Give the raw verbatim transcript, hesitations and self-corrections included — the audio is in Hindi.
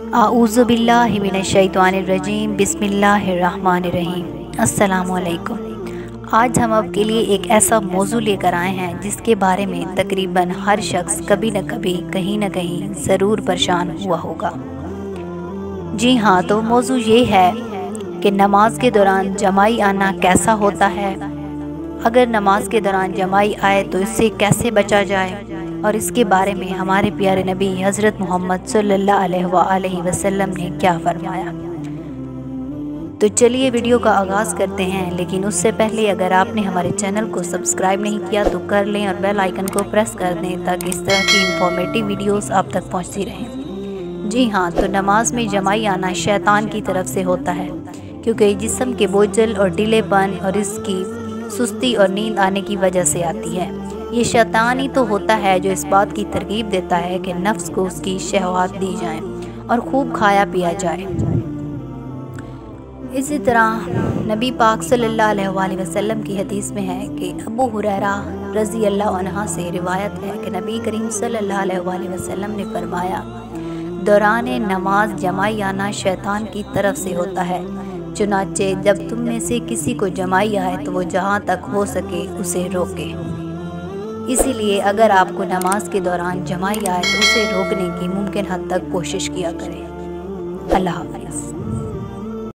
आऊज़ु बिल्लाहि मिनश्शैतानिर्रजीम बिस्मिल्लाहिर्रहमानिर्रहीम। अस्सलामु अलैकुम। आज हम आपके लिए एक ऐसा मौजू लेकर आए हैं जिसके बारे में तकरीबन हर शख्स कभी न कभी कहीं न कहीं ज़रूर परेशान हुआ होगा। जी हाँ, तो मौजू ये है कि नमाज के दौरान जमाई आना कैसा होता है, अगर नमाज के दौरान जमाई आए तो इससे कैसे बचा जाए, और इसके बारे में हमारे प्यारे नबी हज़रत मोहम्मद सल्लल्लाहु अलैहि वसल्लम ने क्या फरमाया। तो चलिए वीडियो का आगाज़ करते हैं, लेकिन उससे पहले अगर आपने हमारे चैनल को सब्सक्राइब नहीं किया तो कर लें और बेल आइकन को प्रेस कर दें ताकि इस तरह की इंफॉर्मेटिव वीडियोस आप तक पहुंचती रहें। जी हाँ, तो नमाज में जमाई आना शैतान की तरफ से होता है, क्योंकि जिस्म के बोझल और ढीलेपन और इसकी सुस्ती और नींद आने की वजह से आती है। ये शैतान ही तो होता है जो इस बात की तरगीब देता है कि नफ्स को उसकी शहवात दी जाए और खूब खाया पिया जाए। इसी तरह नबी पाक सल्लल्लाहु अलैहि वसल्लम की हदीस में है कि अबू हुरैरा रज़ी अल्लाह अन्हा से रिवायत है कि नबी करीम सल्लल्लाहु अलैहि वसल्लम ने फरमाया, दौरान नमाज जमाई आना शैतान की तरफ से होता है। चुनाचे जब तुम में से किसी को जमाई आए तो वो जहाँ तक हो सके उसे रोके। इसीलिए अगर आपको नमाज के दौरान जमाई आए तो उसे रोकने की मुमकिन हद तक कोशिश किया करें। अल्लाह हाफ़िज़।